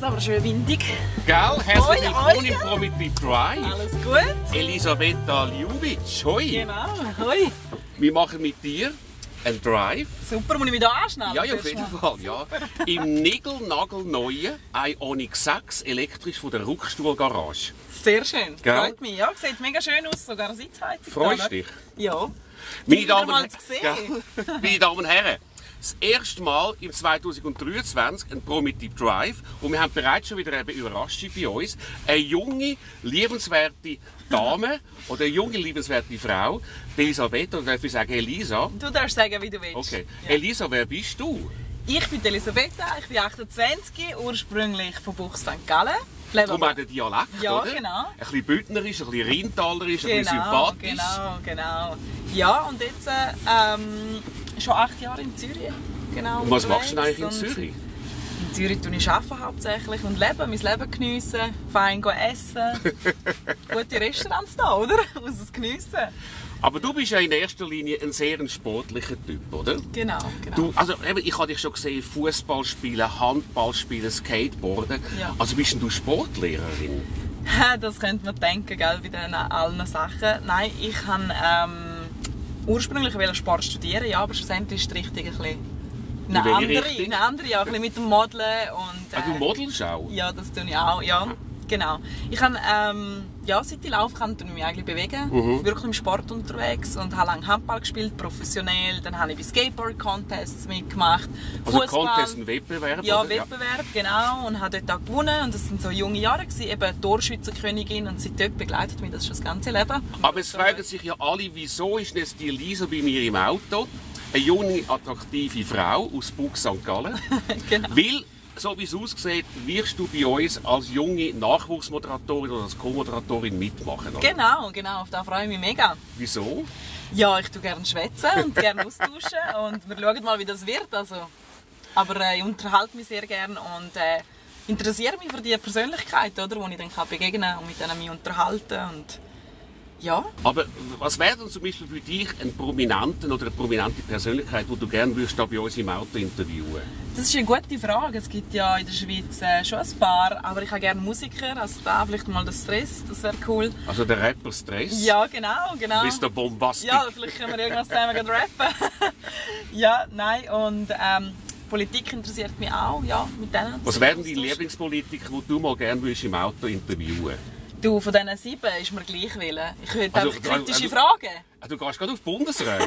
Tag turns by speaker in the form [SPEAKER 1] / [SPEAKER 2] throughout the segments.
[SPEAKER 1] ist aber schön windig.
[SPEAKER 2] Gell? Herzlich willkommen
[SPEAKER 1] Hoi.
[SPEAKER 2] im Primitive Drive.
[SPEAKER 1] Alles gut?
[SPEAKER 2] Elisabetta Ljubic, hoi.
[SPEAKER 1] Genau, hoi.
[SPEAKER 2] Wir machen mit dir einen Drive.
[SPEAKER 1] Super, muss ich mich da anschnallen?
[SPEAKER 2] Ja, auf jeden Fall. Ja. Im nigelnagelneuen Ioniq 6 elektrisch von der Ruckstuhlgarage.
[SPEAKER 1] Sehr schön,
[SPEAKER 2] Gell?
[SPEAKER 1] freut mich. Ja, sieht mega schön aus, sogar eine Sitzheizung.
[SPEAKER 2] Freust
[SPEAKER 1] da,
[SPEAKER 2] dich?
[SPEAKER 1] Ja.
[SPEAKER 2] Meine Damen,
[SPEAKER 1] mal zu sehen.
[SPEAKER 2] Ja. Meine Damen und Herren, das erste Mal im 2023 ein Primitive Drive und wir haben bereits schon wieder eine Überraschung bei uns. Eine junge, liebenswerte Dame oder eine junge, liebenswerte Frau, Elisabetta, oder darf ich sagen Elisa?
[SPEAKER 1] Du darfst sagen, wie du willst.
[SPEAKER 2] Okay.
[SPEAKER 1] Ja.
[SPEAKER 2] Elisa, wer bist du?
[SPEAKER 1] Ich bin Elisabetta, ich bin 28, ursprünglich von Buch St. Gallen.
[SPEAKER 2] Darum auch der Dialekt,
[SPEAKER 1] Ja,
[SPEAKER 2] oder?
[SPEAKER 1] genau.
[SPEAKER 2] Ein bisschen bündnerisch, ein bisschen rheintalerisch, ein bisschen sympathisch.
[SPEAKER 1] Genau. Ja, und jetzt schon 8 Jahre in Zürich. Genau,
[SPEAKER 2] Und was machst du denn
[SPEAKER 1] unterwegs.
[SPEAKER 2] eigentlich in Zürich?
[SPEAKER 1] In Zürich tue ich arbeiten hauptsächlich und leben, mein Leben geniessen, fein essen. Gute Restaurants da, oder? Muss es geniessen.
[SPEAKER 2] Aber du bist ja in erster Linie ein sehr sportlicher Typ, oder?
[SPEAKER 1] Genau.
[SPEAKER 2] Du, also, eben, ich habe dich schon gesehen, Fußball spielen, Handball spielen, Skateboarden.
[SPEAKER 1] Ja.
[SPEAKER 2] Also bist denn du Sportlehrerin?
[SPEAKER 1] Das könnte man denken, gell, bei den allen Sachen. Nein, ich habe ursprünglich Sport studieren, ja, aber schlussendlich ist die Richtung ein bisschen
[SPEAKER 2] In welche Richtung?
[SPEAKER 1] eine andere, ja, ein bisschen mit dem Modeln und...
[SPEAKER 2] Du modelst auch?
[SPEAKER 1] Ja, das tue ich auch, ja. Genau. Ich habe, seit ich laufen kann, tue ich mich eigentlich bewegen. Wirklich im Sport unterwegs und habe lange Handball gespielt, professionell. Dann habe ich bei Skateboard-Contests mitgemacht.
[SPEAKER 2] Also
[SPEAKER 1] Fußball.
[SPEAKER 2] Contest, ein Wettbewerb?
[SPEAKER 1] Ja,
[SPEAKER 2] oder?
[SPEAKER 1] Wettbewerb, genau. Und habe dort auch gewonnen. Und das sind so junge Jahre gewesen, eben Torschützenkönigin. Und seitdem begleitet mich das schon das ganze Leben.
[SPEAKER 2] Aber es fragen sich ja alle, wieso ist jetzt die Elisa bei mir im Auto? Eine junge, attraktive Frau aus Buch St. Gallen.
[SPEAKER 1] Genau.
[SPEAKER 2] Weil, so wie es aussieht, wirst du bei uns als junge Nachwuchsmoderatorin oder als Co-Moderatorin mitmachen. Oder?
[SPEAKER 1] Genau. Auf das freue ich mich mega.
[SPEAKER 2] Wieso?
[SPEAKER 1] Ja, ich tue gerne schwätzen und gerne austauschen. Und wir schauen mal, wie das wird. Also, aber ich unterhalte mich sehr gerne und interessiere mich für die Persönlichkeit, oder, wo ich dann begegnen kann und mit denen mich unterhalten. Und ja.
[SPEAKER 2] Aber was wäre denn zum Beispiel für dich ein Prominenten oder eine prominente Persönlichkeit, die du gerne würdest da bei uns im Auto interviewen?
[SPEAKER 1] Das ist eine gute Frage. Es gibt ja in der Schweiz schon ein paar, aber ich habe gerne Musiker. Also da vielleicht mal der Stress, das wäre cool.
[SPEAKER 2] Also der Rapper Stress?
[SPEAKER 1] Ja, genau.
[SPEAKER 2] Mr. Bombastic?
[SPEAKER 1] Ja, vielleicht können wir irgendwas zusammen rappen. Ja, nein. Und Politik interessiert mich auch, ja, mit denen.
[SPEAKER 2] Was wären die Lieblingspolitiker, die du mal gerne würdest im Auto interviewen?
[SPEAKER 1] Du, von diesen 7 ist mir gleich willen. Ich würde
[SPEAKER 2] Also,
[SPEAKER 1] einfach kritische
[SPEAKER 2] also-
[SPEAKER 1] Fragen.
[SPEAKER 2] Du gehst gerade auf die Bundesrat?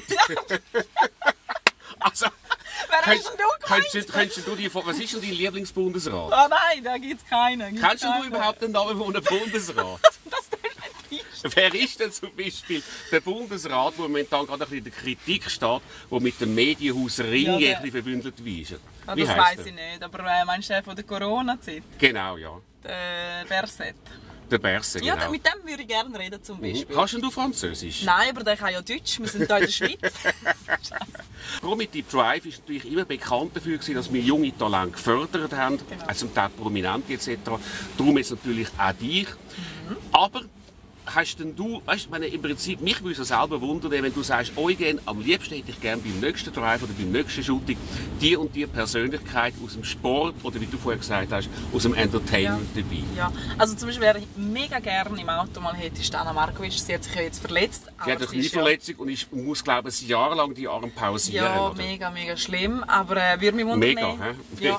[SPEAKER 2] Also,
[SPEAKER 1] Wer hast denn du gemeint?
[SPEAKER 2] könntest du was ist denn dein Lieblingsbundesrat?
[SPEAKER 1] Oh nein, da gibt es keinen.
[SPEAKER 2] Kennst du überhaupt den Namen von einem Bundesrat?
[SPEAKER 1] Das darfst du nicht.
[SPEAKER 2] Wer ist denn zum Beispiel der Bundesrat, der momentan gerade ein bisschen in der Kritik steht, der mit dem Medienhaus Ring
[SPEAKER 1] Ja,
[SPEAKER 2] ja, verbündet ist?
[SPEAKER 1] Ah,
[SPEAKER 2] Wie
[SPEAKER 1] das
[SPEAKER 2] heisst
[SPEAKER 1] weiss
[SPEAKER 2] er?
[SPEAKER 1] ich nicht, aber meinst du von der Corona-Zeit?
[SPEAKER 2] Genau, ja.
[SPEAKER 1] Der Berset.
[SPEAKER 2] Der Berse, genau.
[SPEAKER 1] Ja, mit dem würde ich gerne reden zum Beispiel.
[SPEAKER 2] Kannst denn du Französisch?
[SPEAKER 1] Nein, aber der kann ja Deutsch. Wir sind hier in der Schweiz.
[SPEAKER 2] Primitive Drive war natürlich immer bekannt dafür, dass wir junge Talente gefördert haben,
[SPEAKER 1] Genau.
[SPEAKER 2] zum Teil Prominente etc. Darum jetzt natürlich auch dich. Aber hast denn du, weißt, ich meine, im Prinzip, mich würde es selber wundern, wenn du sagst, Eugen, am liebsten hätte ich gerne beim nächsten Drive oder beim nächsten Shooting die und die Persönlichkeit aus dem Sport oder wie du vorher gesagt hast, aus dem Entertainment dabei.
[SPEAKER 1] Ja, also zum Beispiel wäre ich mega gerne im Auto mal hätte Stana Markovic. Sie hat sich ja jetzt verletzt.
[SPEAKER 2] Sie
[SPEAKER 1] aber
[SPEAKER 2] hat eine
[SPEAKER 1] es ist
[SPEAKER 2] Knieverletzung und ich muss, glaube ich, ein Jahr lang die Arme pausieren.
[SPEAKER 1] Ja,
[SPEAKER 2] oder?
[SPEAKER 1] mega schlimm. Aber würde mich wundern.
[SPEAKER 2] Mega, hä?
[SPEAKER 1] Ja.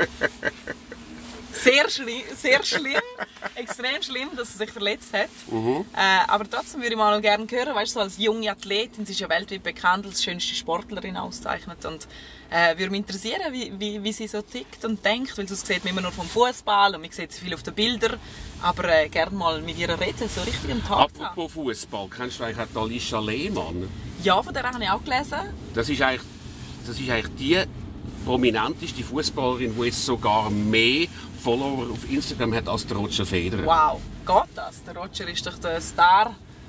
[SPEAKER 1] Sehr schlimm, extrem schlimm, dass sie sich verletzt hat. Aber trotzdem würde ich mal gerne hören, weißt du, so als junge Athletin, sie ist ja weltweit bekannt als schönste Sportlerin ausgezeichnet und würde mich interessieren, wie sie so tickt und denkt, weil sonst sieht man immer nur vom Fußball und man sieht sie viel auf den Bildern, aber gerne mal mit ihr reden, so richtig am Tag zu haben.
[SPEAKER 2] Apropos Fußball, kennst du eigentlich auch die Alicia Lehmann?
[SPEAKER 1] Ja, von der habe ich auch gelesen.
[SPEAKER 2] Das ist eigentlich die prominenteste Fußballerin, die jetzt sogar mehr Follower auf Instagram hat als der Roger Federer.
[SPEAKER 1] Wow, geht das? Der Roger ist doch der Star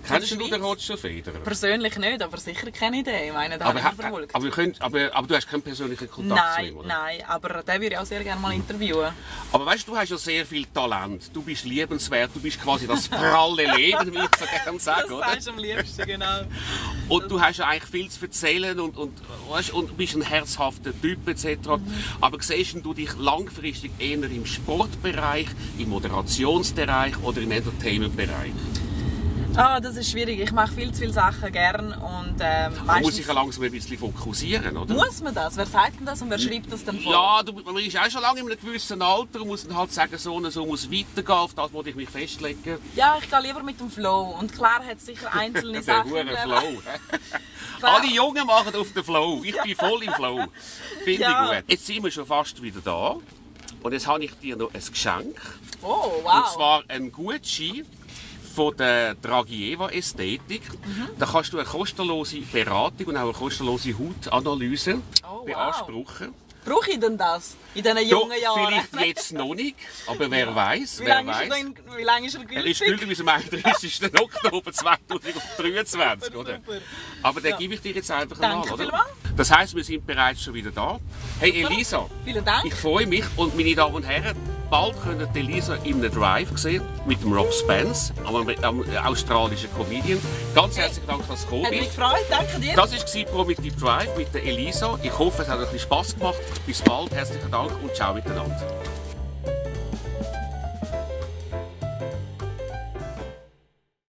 [SPEAKER 2] Kennst du den Roger Federer?
[SPEAKER 1] Persönlich nicht, aber sicher kenne ich den. Ich meine, den habe ich verfolgt.
[SPEAKER 2] Aber du hast keinen persönlichen Kontakt zu ihm, oder?
[SPEAKER 1] Nein, aber den würde ich auch sehr gerne mal interviewen.
[SPEAKER 2] Aber weißt du, hast ja sehr viel Talent. Du bist liebenswert, du bist quasi das pralle Leben, wie ich so gerne sage, oder?
[SPEAKER 1] Das sagst du am liebsten, genau.
[SPEAKER 2] Und du hast ja eigentlich viel zu erzählen und bist ein herzhafter Typ etc. Aber siehst du dich langfristig eher im Sportbereich, im Moderationsbereich oder im Entertainmentbereich?
[SPEAKER 1] Ah, das ist schwierig. Ich mache viel zu viele Sachen gern und
[SPEAKER 2] man muss sich ja langsam ein bisschen fokussieren, oder?
[SPEAKER 1] Muss man das? Wer sagt denn das und wer schreibt das dann vor?
[SPEAKER 2] Ja, man ist auch schon lange in einem gewissen Alter und muss dann halt sagen, so muss weitergehen, auf das muss ich mich festlegen.
[SPEAKER 1] Ja, ich gehe lieber mit dem Flow. Und klar hat es sicher einzelne Sachen.
[SPEAKER 2] Der Flow. Alle Jungen machen auf den Flow. Ich bin voll im Flow. Finde ich gut. Jetzt sind wir schon fast wieder da. Und jetzt habe ich dir noch ein Geschenk.
[SPEAKER 1] Oh, wow.
[SPEAKER 2] Und zwar ein Gutschein von der Dragieva Ästhetik. Da kannst du eine kostenlose Beratung und auch eine kostenlose Hautanalyse beanspruchen.
[SPEAKER 1] Brauche ich denn das in diesen jungen Jahren?
[SPEAKER 2] Vielleicht jetzt noch nicht, aber wer weiß.
[SPEAKER 1] Wie lange ist er gültig?
[SPEAKER 2] Er ist gültig bis am 31. Oktober 2023. Oder? Aber den gebe ich dir jetzt einfach mal.
[SPEAKER 1] Danke vielmals.
[SPEAKER 2] Das heisst, wir sind bereits schon wieder da. Hey Elisa,
[SPEAKER 1] vielen Dank.
[SPEAKER 2] Ich freue mich und meine Damen und Herren, bald könnt ihr Elisa in einem Drive sehen mit dem Rob Spence, am australischen Comedian. Ganz herzlichen Dank, dass du gekommen bist.
[SPEAKER 1] Hat mich gefreut, danke dir.
[SPEAKER 2] Das war Primitive Drive mit der Elisa. Ich hoffe, es hat euch Spass gemacht. Bis bald, herzlichen Dank und ciao miteinander.